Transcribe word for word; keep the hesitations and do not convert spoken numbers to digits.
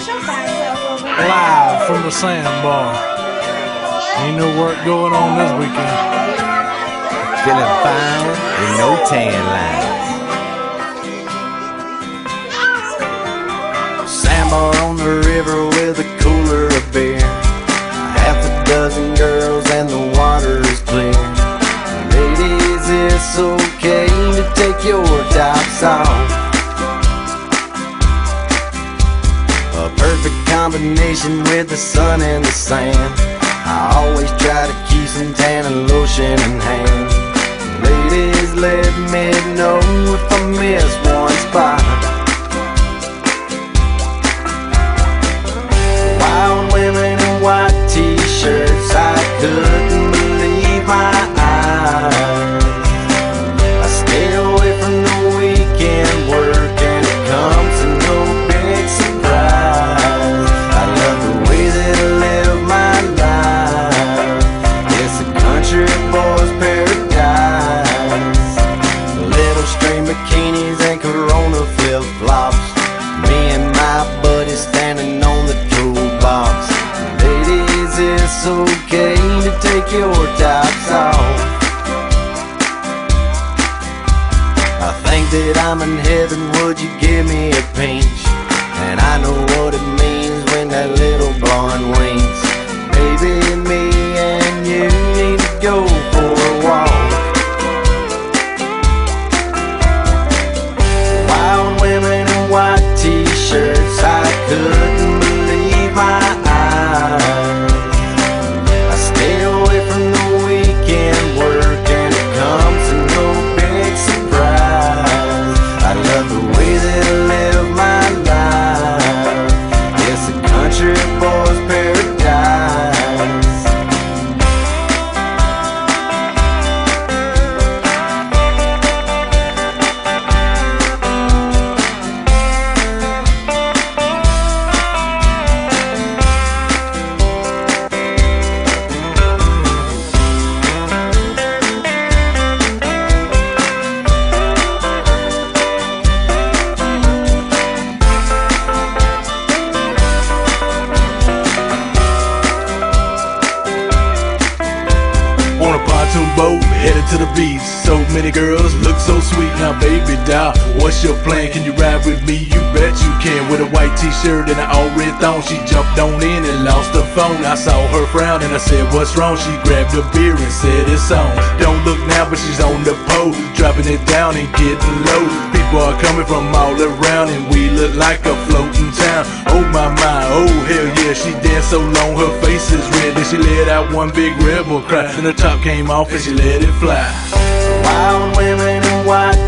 Live from the sandbar. Ain't no work going on this weekend. Feeling fine with no tan lines. Sandbar on the river with a cooler of beer. Half a dozen girls and the water is clear. Ladies, it's okay to take your tops off. A perfect combination with the sun and the sand. I always try to keep some tan and lotion in hand. Ladies, let me know if I miss one spot. Wild women in white t-shirts, I couldn't believe my eyes. I stay away from the weekend work and it comes to no big surprise. I love the way that I live my life. It's a country boy's paradise. Little string bikinis and Corona flip-flops. Me and my buddy standing on the toolbox. Ladies, it's okay to take your tops off. I think that I'm in heaven, would you give me a pinch? And I know what it means when that little blonde winks. Baby, me and you need to go for a walk. Wild women in white t-shirts, I couldn't believe my eyes. I stay away from the weekend work and it comes to no big surprise. I love the way that I live my life. It's a country boy's paradise. On a pontoon boat, headed to the beach. So many girls look so sweet. Now baby doll, what's your plan? Can you ride with me? You bet you can. With a white t-shirt and an all red thong, she jumped on in and lost her phone. I saw her frown and I said, what's wrong? She grabbed a beer and said it's on. Don't look now, but she's on the pole, dropping it down and getting low. People are coming from all around and we look like a floating town. Oh my my, oh hell yeah, she danced so long her face is red. Then she let out one big rebel cry, and her top came off and she let it fly. Wild women in white